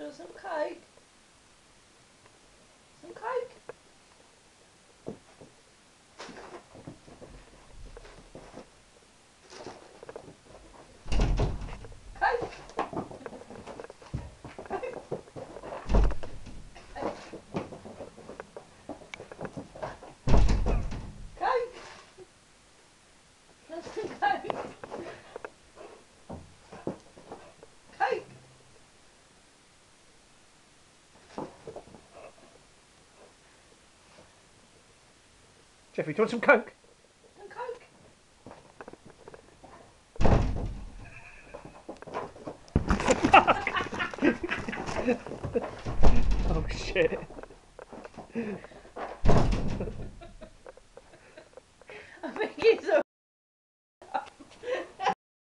do some cake? Some cake? Cake? Cake? That's some cake. Cake? Jeffrey, do you want some Coke? Some cake? Oh shit.